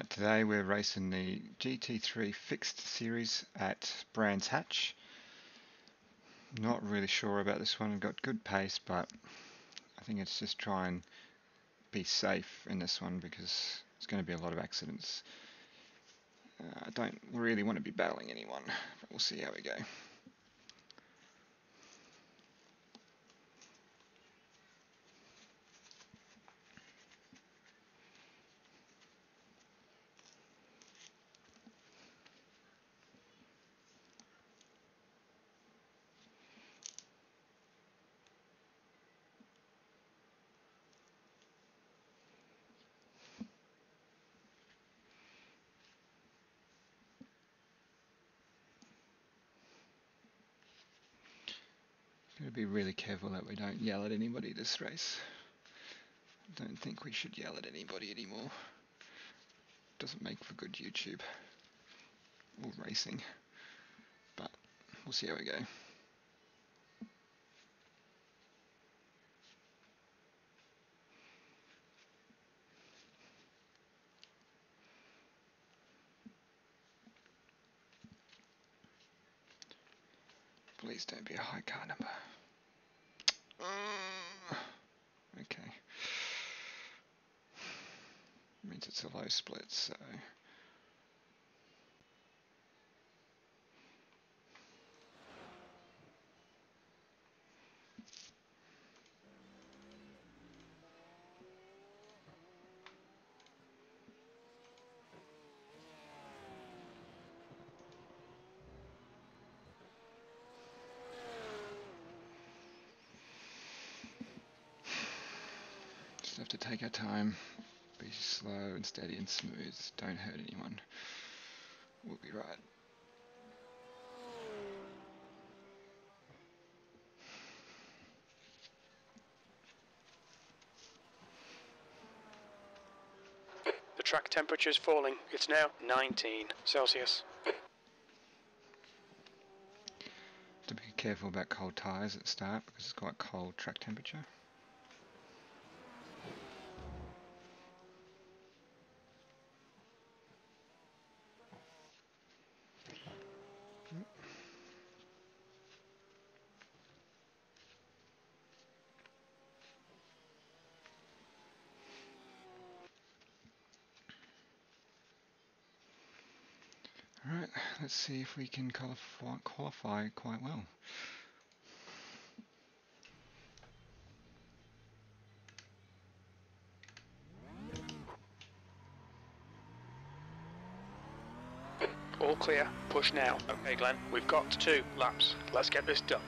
Right, today we're racing the GT3 Fixed Series at Brands Hatch. Not really sure about this one. We've got good pace, but I think it's just try and be safe in this one because there's going to be a lot of accidents. I don't really want to be battling anyone, but we'll see how we go. Got to be really careful that we don't yell at anybody this race. I don't think we should yell at anybody anymore. Doesn't make for good YouTube or racing, but we'll see how we go. Please don't be a high car number. Okay. Means it's a low split, so. Just have to take our time, be slow and steady and smooth, don't hurt anyone. We'll be right. The track temperature is falling. It's now 19 Celsius. To be careful about cold tyres at the start because it's quite cold track temperature. Alright, let's see if we can qualify quite well. All clear. Push now. Okay, Glenn. We've got 2 laps. Let's get this done.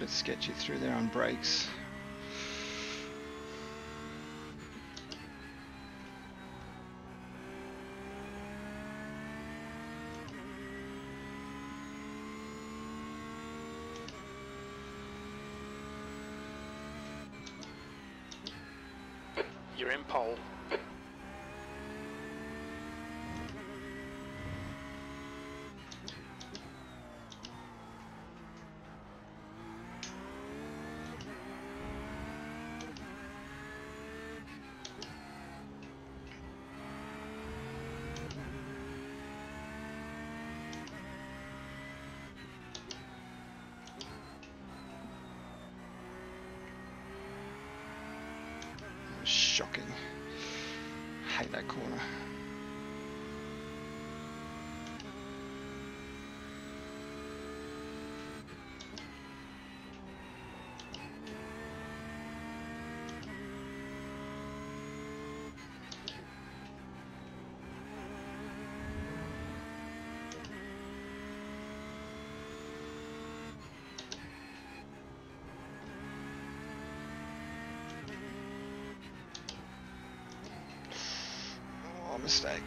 bit sketchy through there on brakes. You're in pole. Shocking. Hate that corner. Oh, mistake.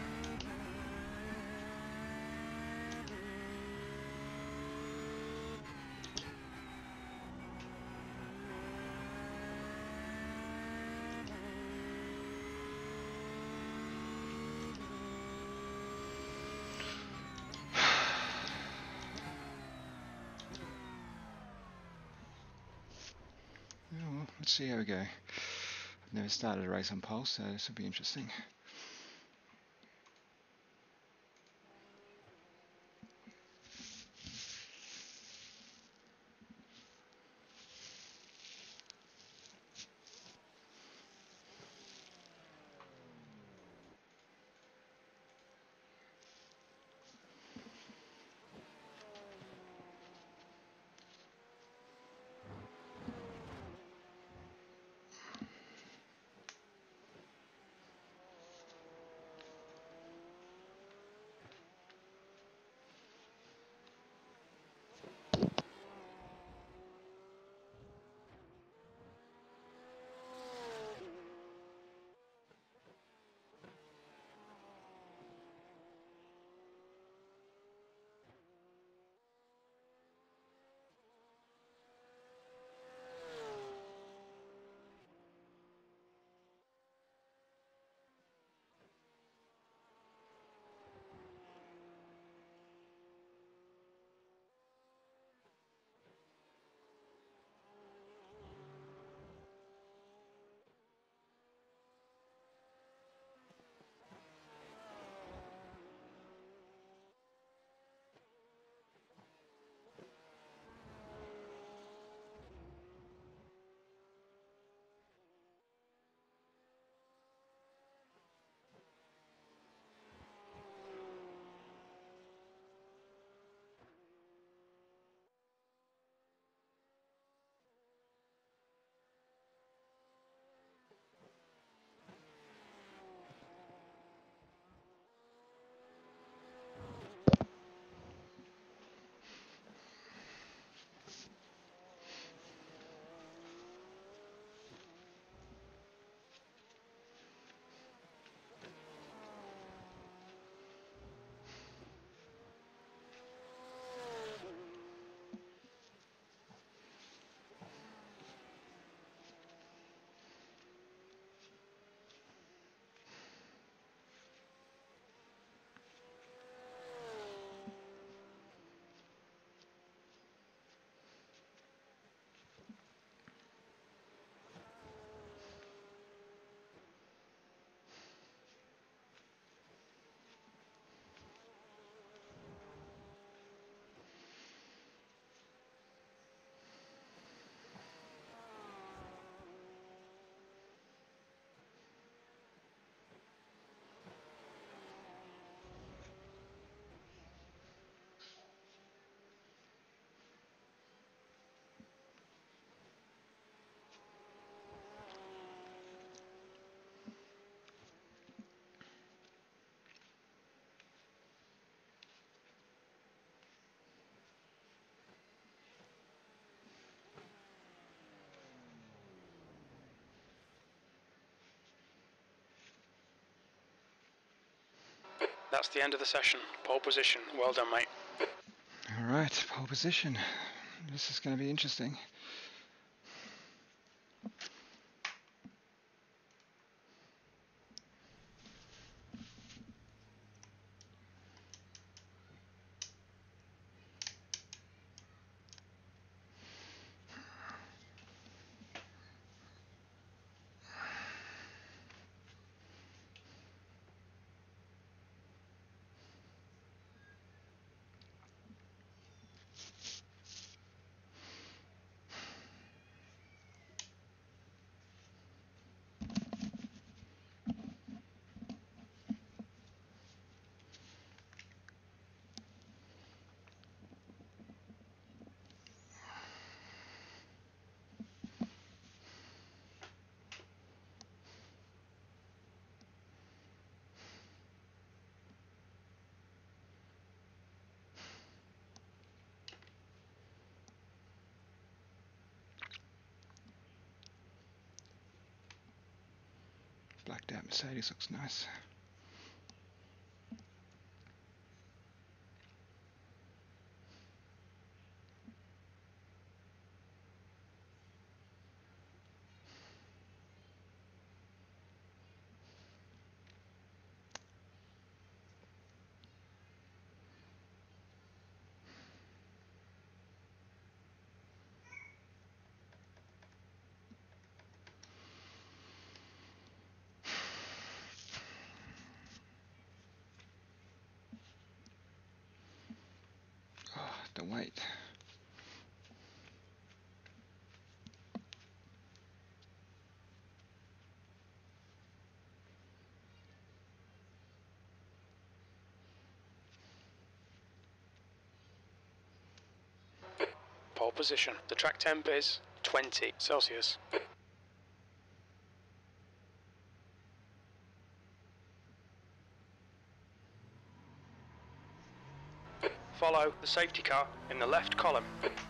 Oh, well, let's see how we go. I've never started a race on pole, so this will be interesting. That's the end of the session. Pole position. Well done, mate. Alright, pole position. This is going to be interesting. Blacked out Mercedes looks nice. Oh, the weight. Pole position. The track temp is 20 Celsius. Follow the safety car in the left column.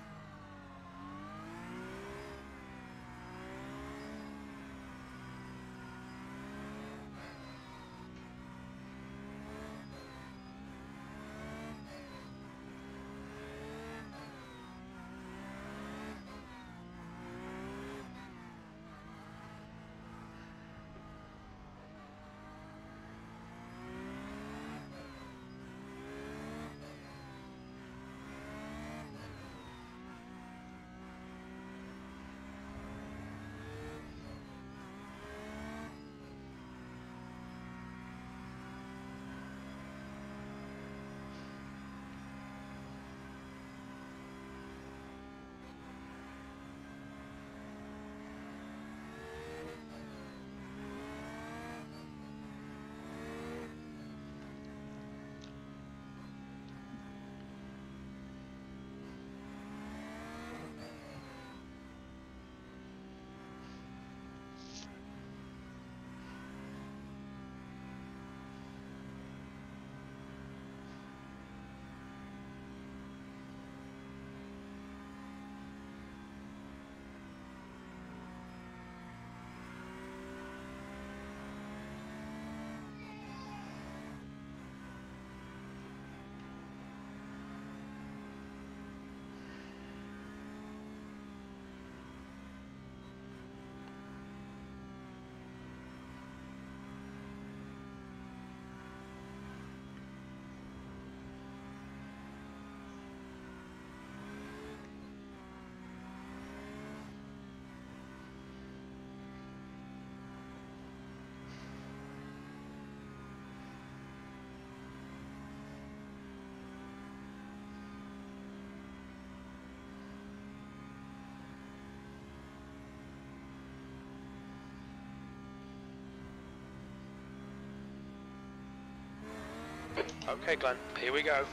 Okay, Glenn, here we go.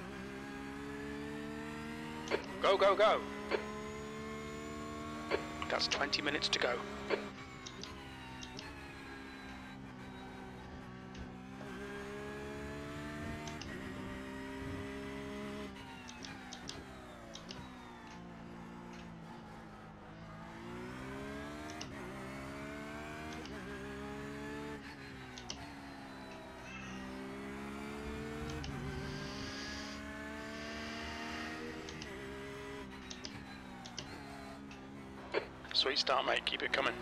Go, go, go! That's 20 minutes to go. Sweet start, mate. Keep it coming.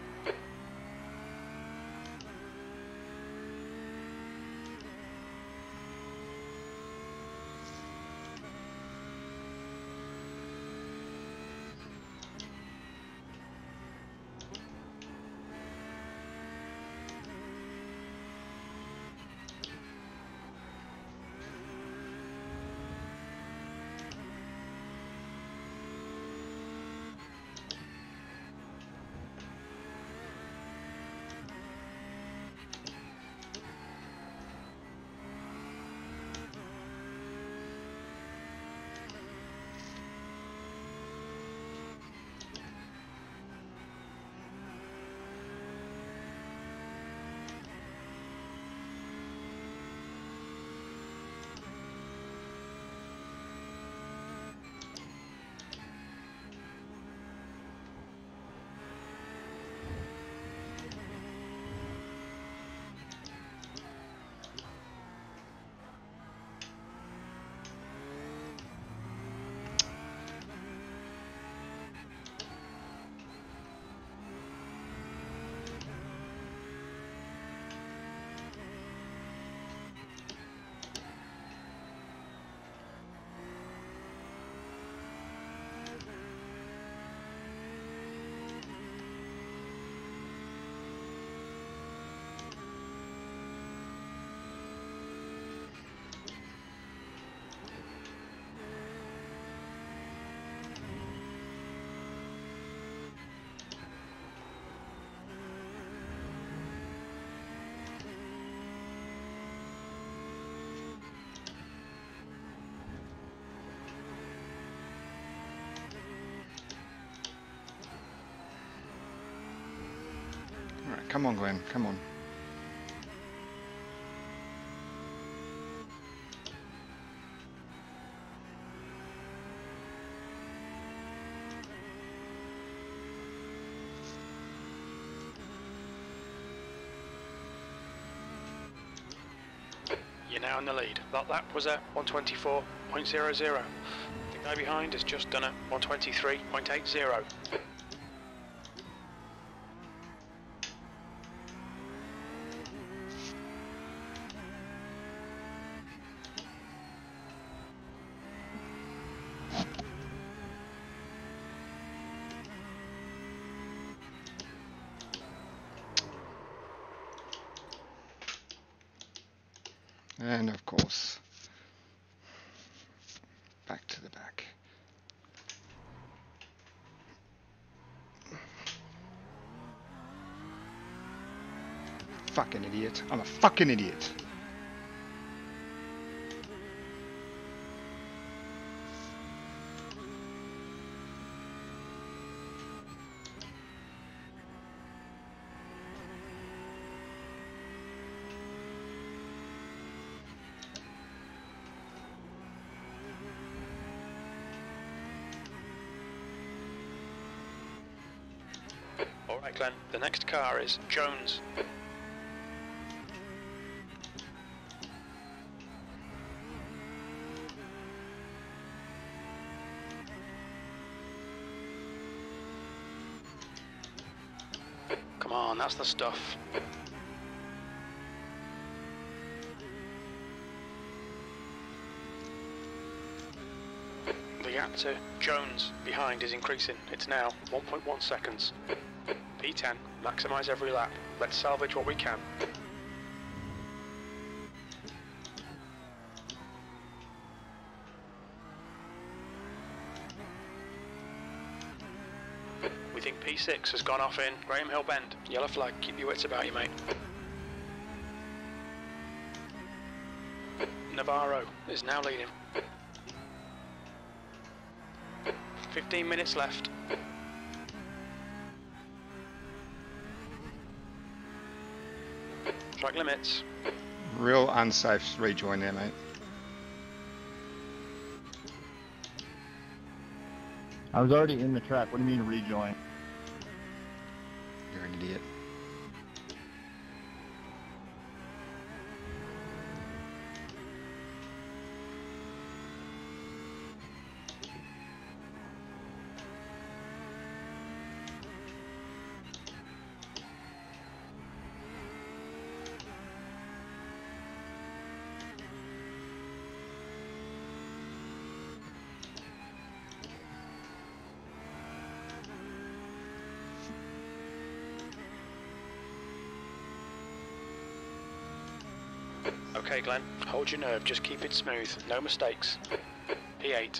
Alright, come on Glenn, come on. You're now in the lead. That lap was at 124.00. The guy behind has just done a 123.80. And of course, back to the back. Fucking idiot. I'm a fucking idiot. Alright Glenn, the next car is Jones. Come on, that's the stuff. The gap to Jones behind is increasing. It's now 1.1 seconds. P10, maximise every lap. Let's salvage what we can. We think P6 has gone off in Graham Hill Bend. Yellow flag, keep your wits about you, mate. Navarro is now leading. 15 minutes left. Track limits. Real unsafe rejoin there, mate. I was already in the track. What do you mean rejoin? You're an idiot. Okay, Glenn, hold your nerve, just keep it smooth, no mistakes. P8.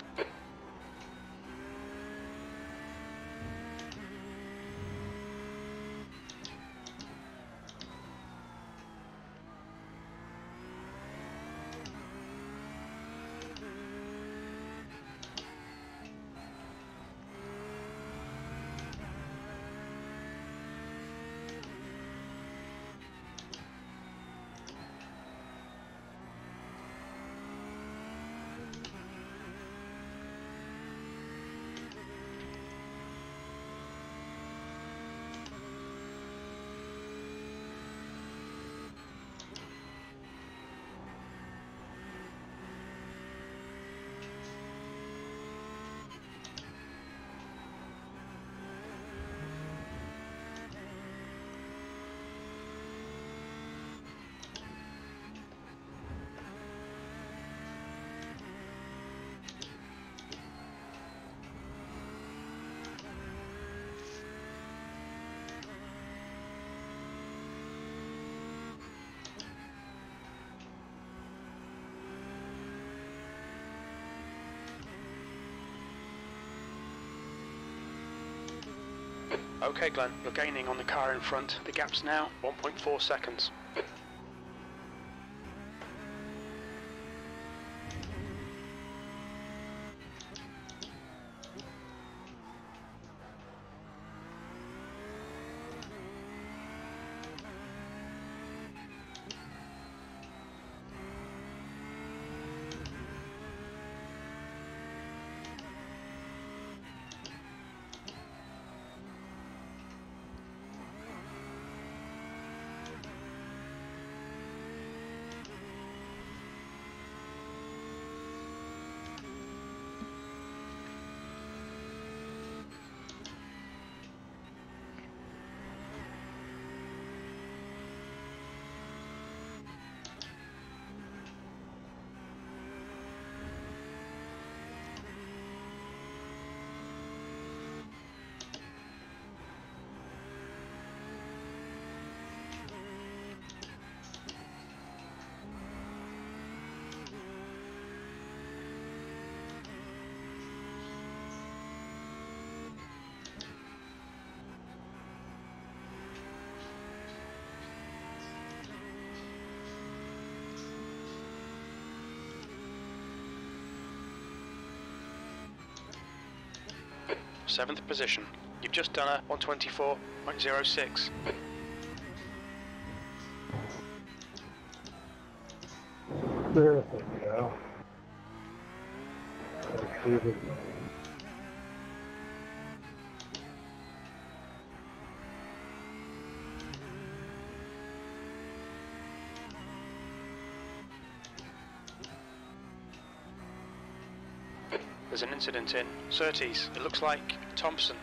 Okay, Glenn, you're gaining on the car in front. The gap's now 1.4 seconds. Seventh position. You've just done a 124.06. There we go. There's an incident in Surtees. It looks like Thompson.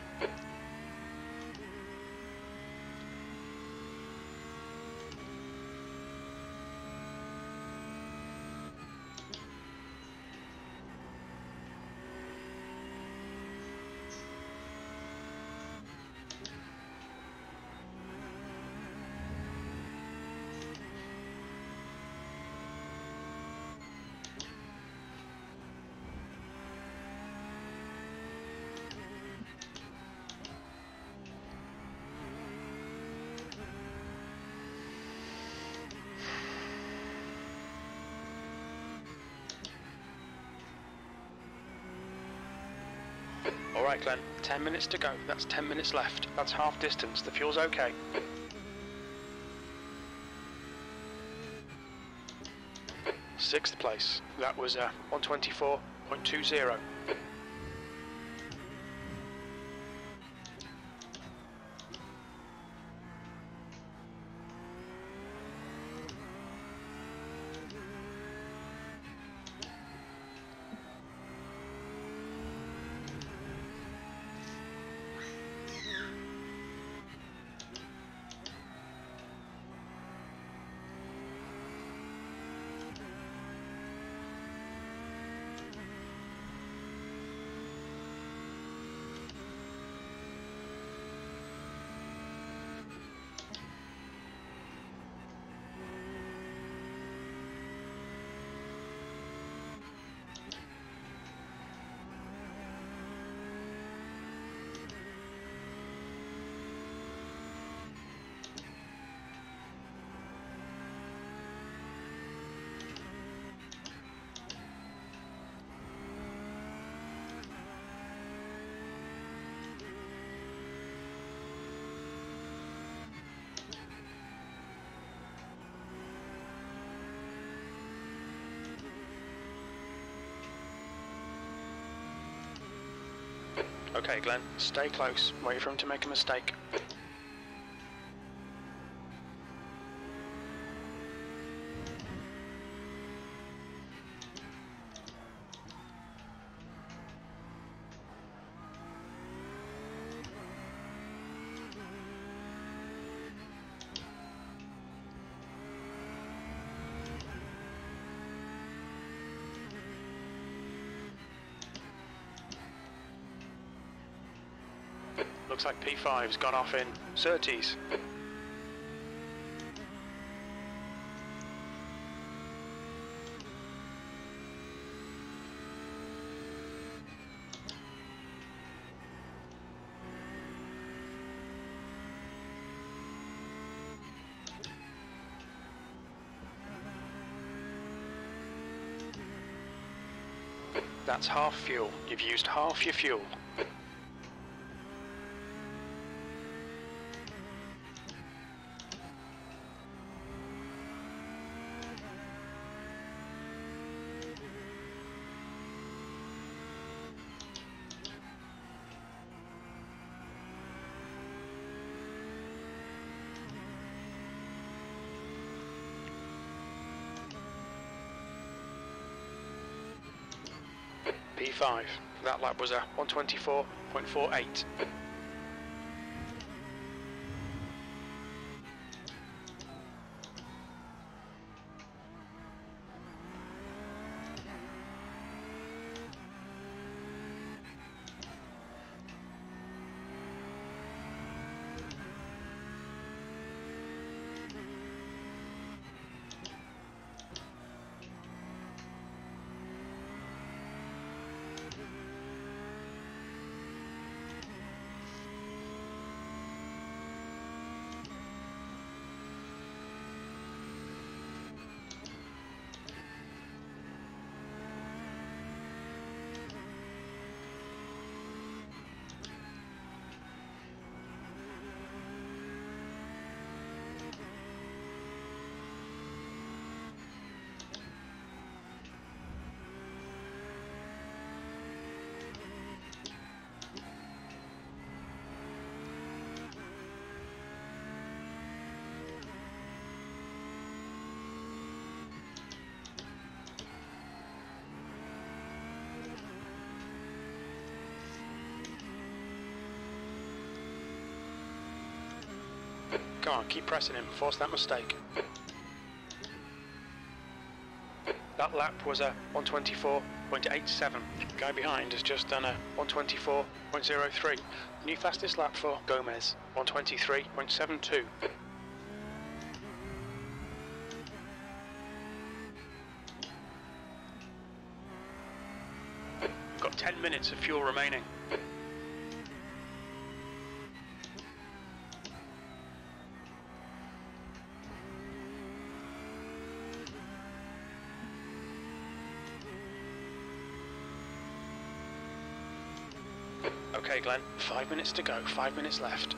Alright, Glenn, 10 minutes to go. That's 10 minutes left. That's half distance. The fuel's okay. Sixth place. That was 124.20. Okay, Glenn, stay close. Wait for him to make a mistake. Looks like P5's gone off in Surtees. That's half fuel. You've used half your fuel. P5. That lap was a 124.48. Come on, keep pressing him. Force that mistake. That lap was a 124.87. Guy behind has just done a 124.03. New fastest lap for Gomez, 123.72. Got 10 minutes of fuel remaining. Okay, Glenn, 5 minutes to go, 5 minutes left.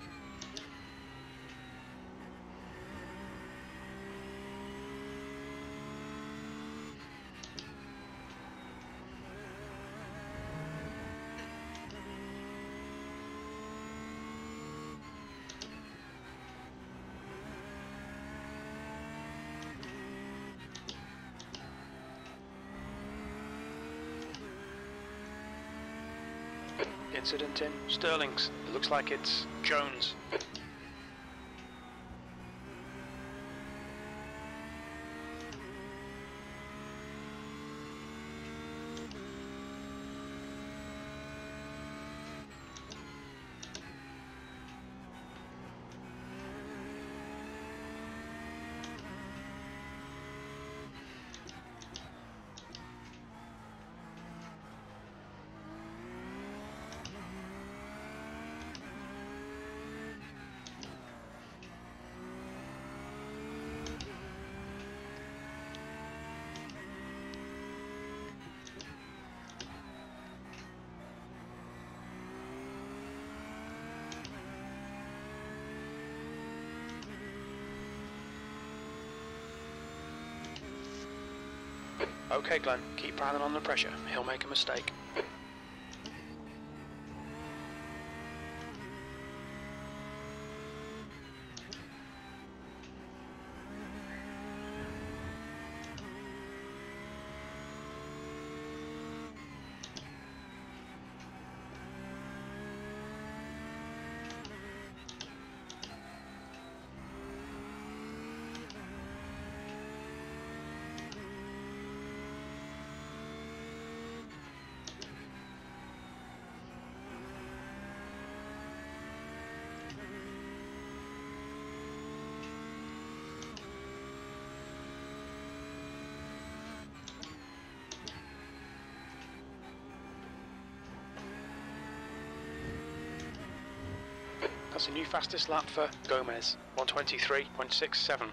Incident in Sterling's. It looks like it's Jones. Okay, Glenn, keep piling on the pressure. He'll make a mistake. That's a new fastest lap for Gomez, 123.67.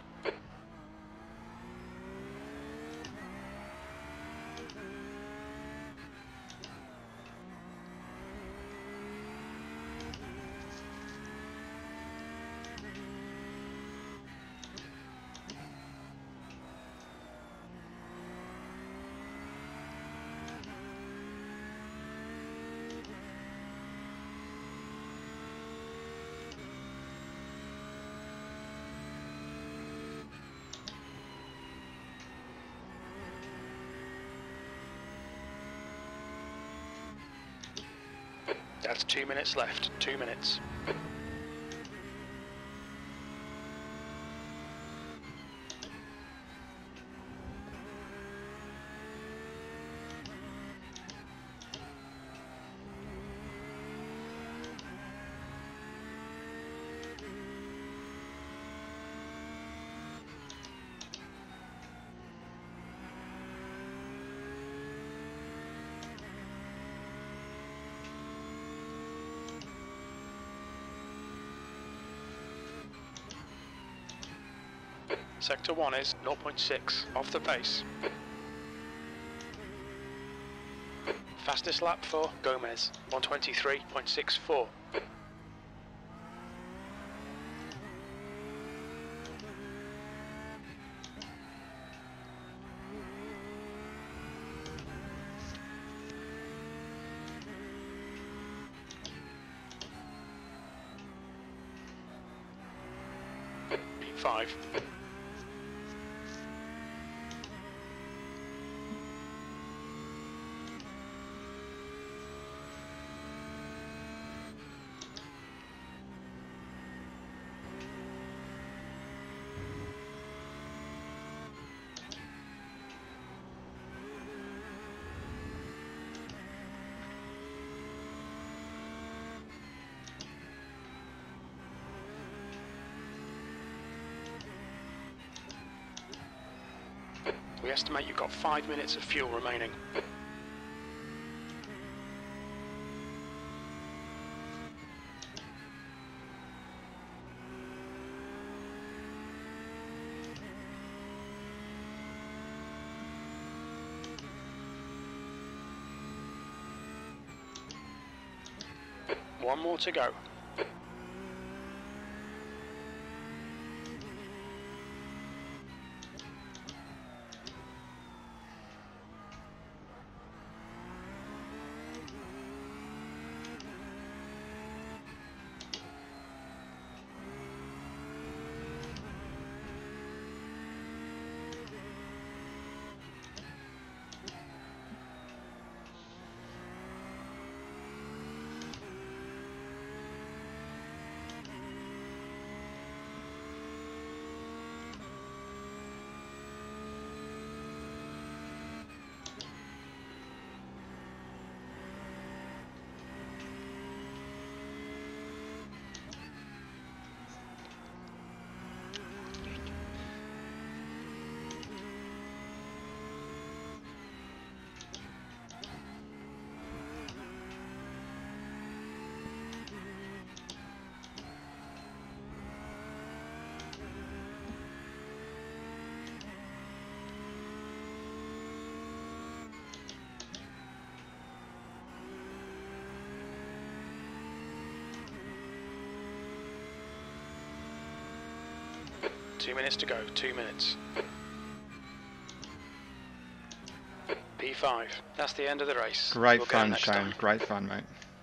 That's 2 minutes left, 2 minutes. Sector 1 is 0.6 off the pace. Fastest lap for Gomez, 123.64. P5. We estimate you've got 5 minutes of fuel remaining. One more to go. Two minutes to go, 2 minutes. P5, that's the end of the race. Great We'll get 'em fun, next Shane. time. Great fun, mate.